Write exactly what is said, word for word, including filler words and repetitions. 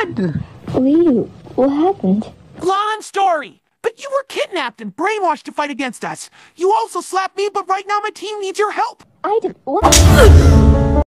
God! Wait, what happened? Long story. But you were kidnapped and brainwashed to fight against us. You also slapped me, but right now my team needs your help. I did what?